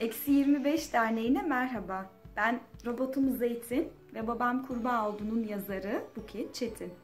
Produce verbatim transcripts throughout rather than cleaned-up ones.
Eksi yirmi beş Derneği'ne merhaba. Ben robotum Zeytin ve babam Kurbağa Oldu'nun yazarı Buket Çetin.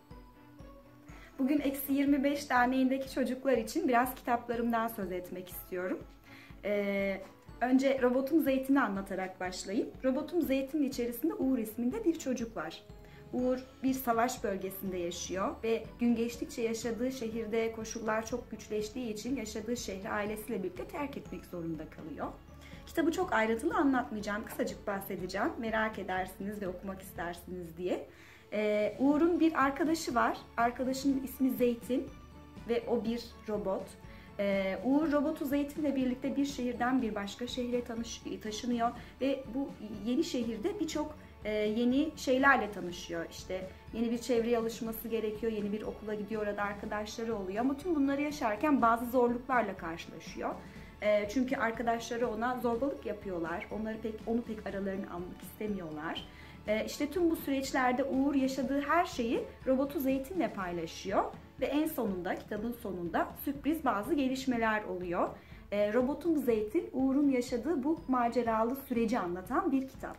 Bugün Eksi yirmi beş Derneği'ndeki çocuklar için biraz kitaplarımdan söz etmek istiyorum. Ee, önce robotum Zeytin'i anlatarak başlayayım. Robotum Zeytin'in içerisinde Uğur isminde bir çocuk var. Uğur bir savaş bölgesinde yaşıyor ve gün geçtikçe yaşadığı şehirde koşullar çok güçleştiği için yaşadığı şehri ailesiyle birlikte terk etmek zorunda kalıyor. Kitabı çok ayrıntılı anlatmayacağım, kısacık bahsedeceğim. Merak edersiniz ve okumak istersiniz diye. Ee, Uğur'un bir arkadaşı var. Arkadaşının ismi Zeytin ve o bir robot. Ee, Uğur robotu Zeytin'le birlikte bir şehirden bir başka şehre tanış, taşınıyor ve bu yeni şehirde birçok e, yeni şeylerle tanışıyor. İşte yeni bir çevreye alışması gerekiyor, yeni bir okula gidiyor, orada arkadaşları oluyor ama tüm bunları yaşarken bazı zorluklarla karşılaşıyor. Çünkü arkadaşları ona zorbalık yapıyorlar. Onları pek onu pek aralarını almak istemiyorlar. İşte tüm bu süreçlerde Uğur yaşadığı her şeyi robotu Zeytin'le paylaşıyor ve en sonunda, kitabın sonunda sürpriz bazı gelişmeler oluyor. Robotum Zeytin, Uğur'un yaşadığı bu maceralı süreci anlatan bir kitap.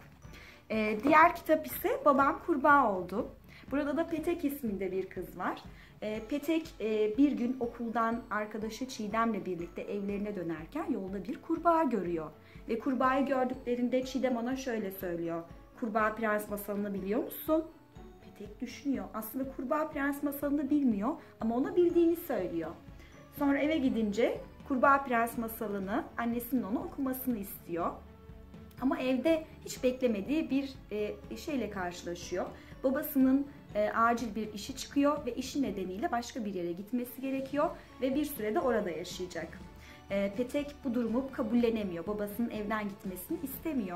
Diğer kitap ise Babam Kurbağa Oldu. Burada da Petek isminde bir kız var. Petek bir gün okuldan arkadaşı Çiğdem'le birlikte evlerine dönerken yolda bir kurbağa görüyor. Ve kurbağayı gördüklerinde Çiğdem ona şöyle söylüyor. Kurbağa Prens masalını biliyor musun? Petek düşünüyor. Aslında Kurbağa Prens masalını bilmiyor ama ona bildiğini söylüyor. Sonra eve gidince Kurbağa Prens masalını annesinin ona okumasını istiyor. Ama evde hiç beklemediği bir şeyle karşılaşıyor. Babasının e, acil bir işi çıkıyor ve işi nedeniyle başka bir yere gitmesi gerekiyor ve bir sürede orada yaşayacak. E, Petek bu durumu kabullenemiyor. Babasının evden gitmesini istemiyor.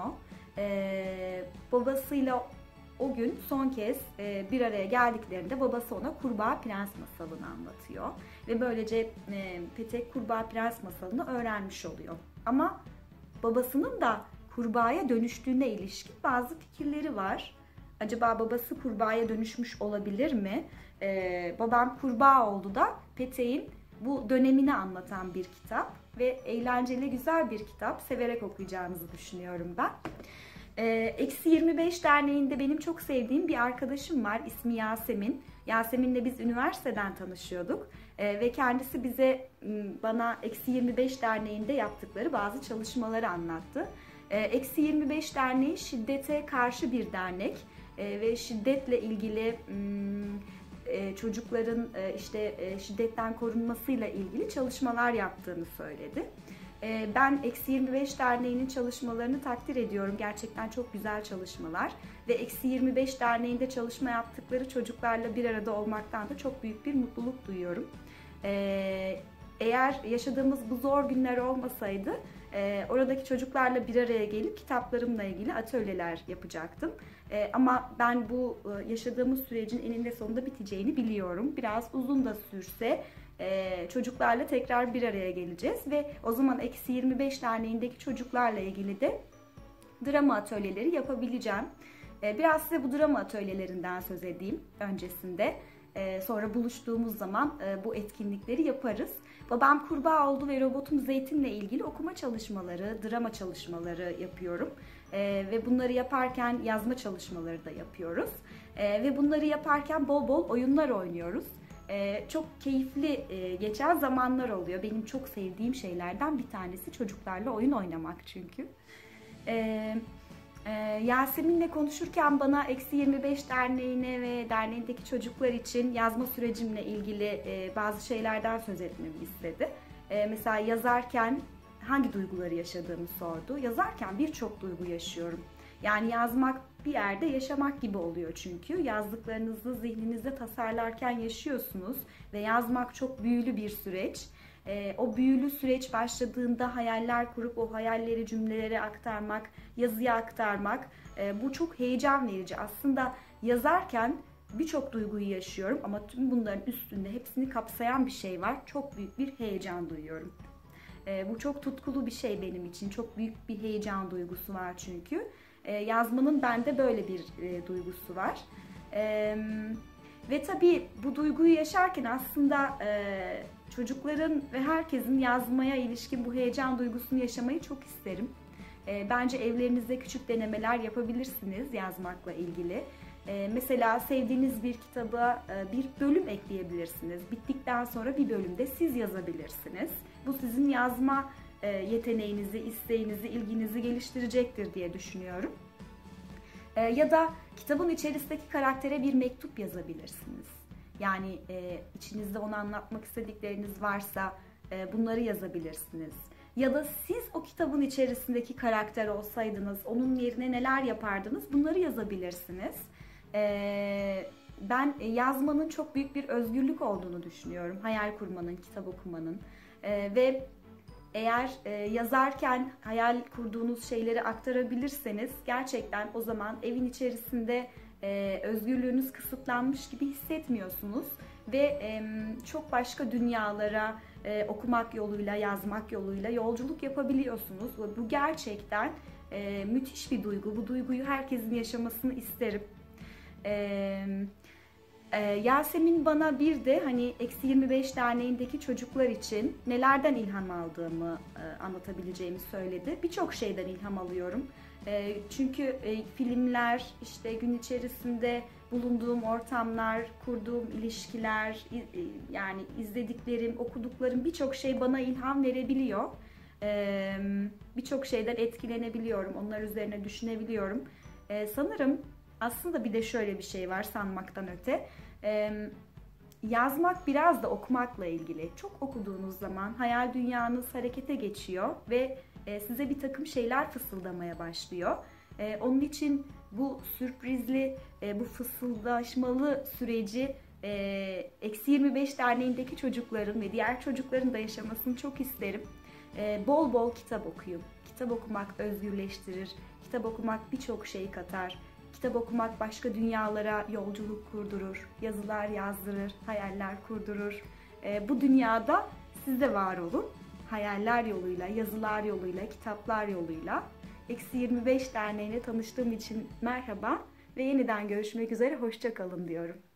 E, babasıyla o gün son kez e, bir araya geldiklerinde babası ona Kurbağa Prens masalını anlatıyor. Ve böylece e, Petek Kurbağa Prens masalını öğrenmiş oluyor. Ama babasının da kurbağaya dönüştüğüne ilişkin bazı fikirleri var. Acaba babası kurbağaya dönüşmüş olabilir mi? Ee, Babam Kurbağa Oldu da Petek'in bu dönemini anlatan bir kitap ve eğlenceli, güzel bir kitap. Severek okuyacağınızı düşünüyorum ben. Ee, Eksi yirmi beş Derneği'nde benim çok sevdiğim bir arkadaşım var. İsmi Yasemin. Yasemin'le biz üniversiteden tanışıyorduk. Ee, ve kendisi bize, bana Eksi yirmi beş Derneği'nde yaptıkları bazı çalışmaları anlattı. Ee, Eksi yirmi beş Derneği şiddete karşı bir dernek. E, ve şiddetle ilgili e, çocukların e, işte e, şiddetten korunmasıyla ilgili çalışmalar yaptığını söyledi. E, ben Eksi yirmi beş Derneği'nin çalışmalarını takdir ediyorum. Gerçekten çok güzel çalışmalar ve Eksi yirmi beş Derneği'nde çalışma yaptıkları çocuklarla bir arada olmaktan da çok büyük bir mutluluk duyuyorum. E, eğer yaşadığımız bu zor günler olmasaydı e, oradaki çocuklarla bir araya gelip kitaplarımla ilgili atölyeler yapacaktım. Ee, ama ben bu e, yaşadığımız sürecin eninde sonunda biteceğini biliyorum. Biraz uzun da sürse e, çocuklarla tekrar bir araya geleceğiz ve o zaman Eksi yirmi beş Derneği'ndeki çocuklarla ilgili de drama atölyeleri yapabileceğim. E, biraz size bu drama atölyelerinden söz edeyim öncesinde. E, sonra buluştuğumuz zaman e, bu etkinlikleri yaparız. Babam Kurbağa Oldu ve robotum Zeytin'le ilgili okuma çalışmaları, drama çalışmaları yapıyorum. Ee, ve bunları yaparken yazma çalışmaları da yapıyoruz. Ee, ve bunları yaparken bol bol oyunlar oynuyoruz. Ee, çok keyifli e, geçen zamanlar oluyor. Benim çok sevdiğim şeylerden bir tanesi çocuklarla oyun oynamak çünkü. Ee, e, Yasemin'le konuşurken bana Eksi yirmi beş Derneği'ne ve derneğindeki çocuklar için yazma sürecimle ilgili e, bazı şeylerden söz etmemi istedi. E, mesela yazarken hangi duyguları yaşadığımı sordu. Yazarken birçok duygu yaşıyorum. Yani yazmak bir yerde yaşamak gibi oluyor çünkü. Yazdıklarınızı zihninizde tasarlarken yaşıyorsunuz ve yazmak çok büyülü bir süreç. Ee, o büyülü süreç başladığında hayaller kurup o hayalleri cümlelere aktarmak, yazıya aktarmak e, bu çok heyecan verici. Aslında yazarken birçok duyguyu yaşıyorum ama tüm bunların üstünde hepsini kapsayan bir şey var. Çok büyük bir heyecan duyuyorum. E, bu çok tutkulu bir şey benim için. Çok büyük bir heyecan duygusu var çünkü. E, yazmanın bende böyle bir e, duygusu var. E, ve tabii bu duyguyu yaşarken aslında e, çocukların ve herkesin yazmaya ilişkin bu heyecan duygusunu yaşamayı çok isterim. E, bence evlerinizde küçük denemeler yapabilirsiniz yazmakla ilgili. E, mesela sevdiğiniz bir kitaba e, bir bölüm ekleyebilirsiniz. Bittikten sonra bir bölümde siz yazabilirsiniz. Bu sizin yazma e, yeteneğinizi, isteğinizi, ilginizi geliştirecektir diye düşünüyorum. E, ya da kitabın içerisindeki karaktere bir mektup yazabilirsiniz. Yani e, içinizde onu anlatmak istedikleriniz varsa e, bunları yazabilirsiniz. Ya da siz o kitabın içerisindeki karakter olsaydınız onun yerine neler yapardınız, bunları yazabilirsiniz. E, ben yazmanın çok büyük bir özgürlük olduğunu düşünüyorum. Hayal kurmanın, kitap okumanın e, ve eğer e, yazarken hayal kurduğunuz şeyleri aktarabilirseniz gerçekten o zaman evin içerisinde e, özgürlüğünüz kısıtlanmış gibi hissetmiyorsunuz ve e, çok başka dünyalara e, okumak yoluyla, yazmak yoluyla yolculuk yapabiliyorsunuz. Ve bu gerçekten e, müthiş bir duygu. Bu duyguyu herkesin yaşamasını isterim. E, e, Yasemin bana bir de hani eksi yirmi beş derneğindeki çocuklar için nelerden ilham aldığımı e, anlatabileceğimi söyledi. Birçok şeyden ilham alıyorum. E, çünkü e, filmler, işte gün içerisinde bulunduğum ortamlar, kurduğum ilişkiler, e, yani izlediklerim, okuduklarım birçok şey bana ilham verebiliyor. E, birçok şeyden etkilenebiliyorum, onlar üzerine düşünebiliyorum. E, sanırım aslında bir de şöyle bir şey var sanmaktan öte. E, yazmak biraz da okumakla ilgili. Çok okuduğunuz zaman hayal dünyanız harekete geçiyor ve e, size bir takım şeyler fısıldamaya başlıyor. E, onun için bu sürprizli, e, bu fısıldaşmalı süreci e, eksi yirmi beş derneğindeki çocukların ve diğer çocukların da yaşamasını çok isterim. E, bol bol kitap okuyun. Kitap okumak özgürleştirir. Kitap okumak birçok şey katar. Kitap okumak başka dünyalara yolculuk kurdurur. Yazılar yazdırır, hayaller kurdurur. E, bu dünyada siz de var olun. Hayaller yoluyla, yazılar yoluyla, kitaplar yoluyla. eksi yirmi beş Derneği'ne tanıştığım için merhaba ve yeniden görüşmek üzere, hoşça kalın diyorum.